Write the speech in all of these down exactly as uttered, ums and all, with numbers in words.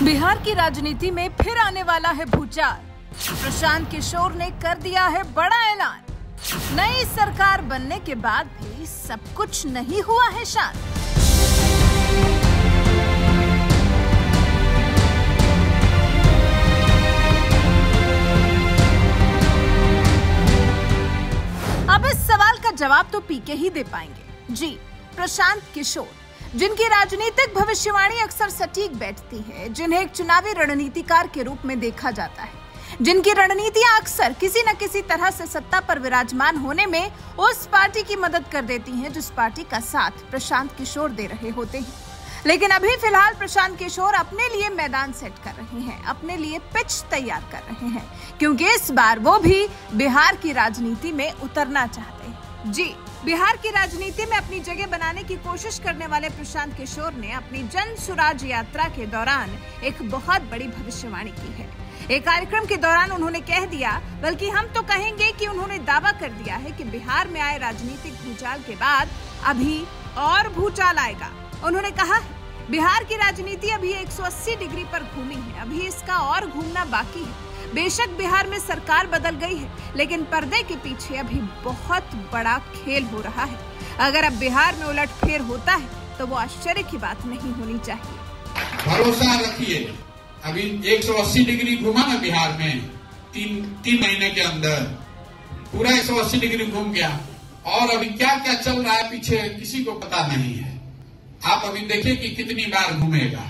बिहार की राजनीति में फिर आने वाला है भूचाल। प्रशांत किशोर ने कर दिया है बड़ा ऐलान। नई सरकार बनने के बाद भी सब कुछ नहीं हुआ है शांत। अब इस सवाल का जवाब तो पीके ही दे पाएंगे। जी, प्रशांत किशोर, जिनकी राजनीतिक भविष्यवाणी अक्सर सटीक बैठती है, जिन्हें एक चुनावी रणनीतिकार के रूप में देखा जाता है, जिनकी रणनीतियां अक्सर किसी न किसी तरह से सत्ता पर विराजमान होने में उस पार्टी की मदद कर देती हैं जिस पार्टी का साथ प्रशांत किशोर दे रहे होते हैं। लेकिन अभी फिलहाल प्रशांत किशोर अपने लिए मैदान सेट कर रहे हैं, अपने लिए पिच तैयार कर रहे हैं, क्योंकि इस बार वो भी बिहार की राजनीति में उतरना चाहते हैं। जी, बिहार की राजनीति में अपनी जगह बनाने की कोशिश करने वाले प्रशांत किशोर ने अपनी जन सुराज यात्रा के दौरान एक बहुत बड़ी भविष्यवाणी की है। एक कार्यक्रम के दौरान उन्होंने कह दिया, बल्कि हम तो कहेंगे कि उन्होंने दावा कर दिया है कि बिहार में आए राजनीतिक भूचाल के बाद अभी और भूचाल आएगा। उन्होंने कहा, बिहार की राजनीति अभी एक सौ अस्सी डिग्री पर घूमी है, अभी इसका और घूमना बाकी है। बेशक बिहार में सरकार बदल गई है, लेकिन पर्दे के पीछे अभी बहुत बड़ा खेल हो रहा है। अगर अब बिहार में उलटफेर होता है तो वो आश्चर्य की बात नहीं होनी चाहिए। भरोसा रखिए, अभी एक सौ अस्सी डिग्री घुमा ना बिहार में, तीन तीन महीने के अंदर पूरा एक सौ अस्सी डिग्री घूम गया, और अभी क्या क्या चल रहा है पीछे किसी को पता नहीं है। आप अभी देखिए कि कितनी बार घूमेगा।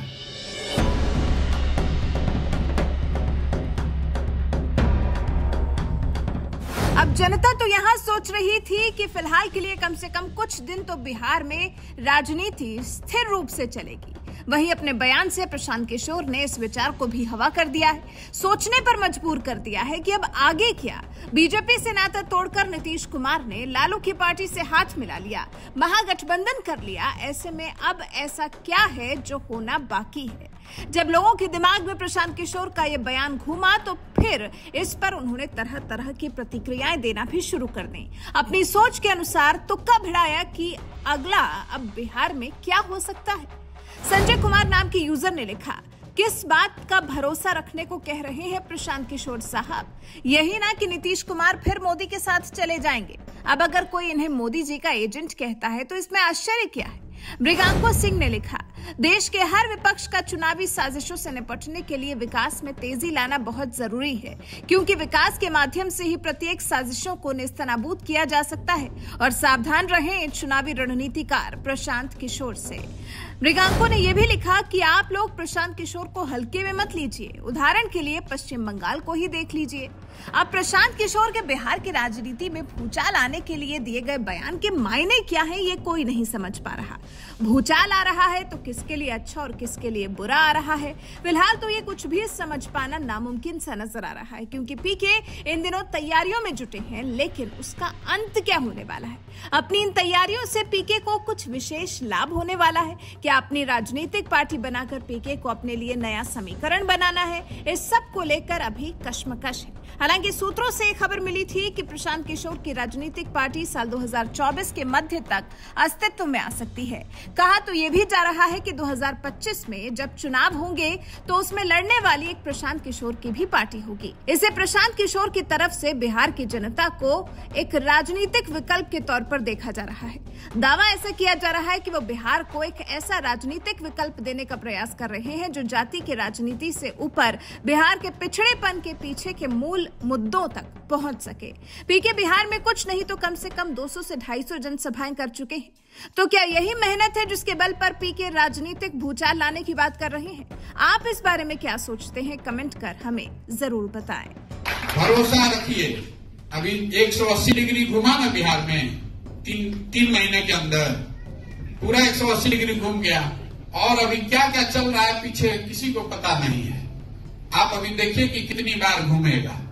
अब जनता तो यहाँ सोच रही थी कि फिलहाल के लिए कम से कम कुछ दिन तो बिहार में राजनीति स्थिर रूप से चलेगी। वहीं अपने बयान से प्रशांत किशोर ने इस विचार को भी हवा कर दिया है, सोचने पर मजबूर कर दिया है कि अब आगे क्या। बीजेपी से नाता तोड़कर नीतीश कुमार ने लालू की पार्टी से हाथ मिला लिया, महागठबंधन कर लिया। ऐसे में अब ऐसा क्या है जो होना बाकी है? जब लोगों के दिमाग में प्रशांत किशोर का ये बयान घूमा तो फिर इस पर उन्होंने तरह तरह की प्रतिक्रियाएं देना भी शुरू कर दी। अपनी सोच के अनुसार तुक्का भिड़ाया कि अगला अब बिहार में क्या हो सकता है। संजय कुमार नाम के यूजर ने लिखा, किस बात का भरोसा रखने को कह रहे हैं प्रशांत किशोर साहब? यही ना कि नीतीश कुमार फिर मोदी के साथ चले जाएंगे। अब अगर कोई इन्हें मोदी जी का एजेंट कहता है तो इसमें आश्चर्य क्या है? मृगांको सिंह ने लिखा, देश के हर विपक्ष का चुनावी साजिशों से निपटने के लिए विकास में तेजी लाना बहुत जरूरी है, क्योंकि विकास के माध्यम से ही प्रत्येक साजिशों को नेस्तनाबूद किया जा सकता है। और सावधान रहें चुनावी रणनीतिकार प्रशांत किशोर से। मृगांको ने यह भी लिखा कि आप लोग प्रशांत किशोर को हल्के में मत लीजिए। उदाहरण के लिए पश्चिम बंगाल को ही देख लीजिए। अब प्रशांत किशोर के बिहार की राजनीति में भूचाल आने के लिए दिए गए बयान के मायने क्या है, ये कोई नहीं समझ पा रहा। भूचाल आ रहा है तो किसके लिए अच्छा और किसके लिए बुरा आ रहा है, फिलहाल तो ये कुछ भी समझ पाना नामुमकिन सा नजर आ रहा है, क्योंकि पीके इन दिनों तैयारियों में जुटे हैं। लेकिन उसका अंत क्या होने वाला है? अपनी इन तैयारियों से पीके को कुछ विशेष लाभ होने वाला है? क्या अपनी राजनीतिक पार्टी बनाकर पीके को अपने लिए नया समीकरण बनाना है? इस सब को लेकर अभी कश्मकश है। हालांकि सूत्रों से खबर मिली थी कि प्रशांत किशोर की राजनीतिक पार्टी साल दो हज़ार चौबीस के मध्य तक अस्तित्व में आ सकती है। कहा तो यह भी जा रहा है कि दो हज़ार पच्चीस में जब चुनाव होंगे तो उसमें लड़ने वाली एक प्रशांत किशोर की भी पार्टी होगी। इसे प्रशांत किशोर की तरफ से बिहार की जनता को एक राजनीतिक विकल्प के तौर पर देखा जा रहा है। दावा ऐसा किया जा रहा है कि वो बिहार को एक ऐसा राजनीतिक विकल्प देने का प्रयास कर रहे हैं जो जाति की राजनीति से ऊपर बिहार के पिछड़ेपन के पीछे के मूल मुद्दों तक पहुंच सके। पीके बिहार में कुछ नहीं तो कम से कम दो सौ से ढाई सौ जनसभाएं कर चुके हैं। तो क्या यही मेहनत है जिसके बल पर पीके राजनीतिक भूचाल लाने की बात कर रहे हैं? आप इस बारे में क्या सोचते हैं? कमेंट कर हमें जरूर बताएं। भरोसा रखिए, अभी एक सौ अस्सी डिग्री घुमा ना बिहार में, तीन तीन महीने के अंदर पूरा एक सौ अस्सी डिग्री घूम गया, और अभी क्या क्या चल रहा है पीछे किसी को पता नहीं है। आप अभी देखिए कि कितनी बार घूमेगा।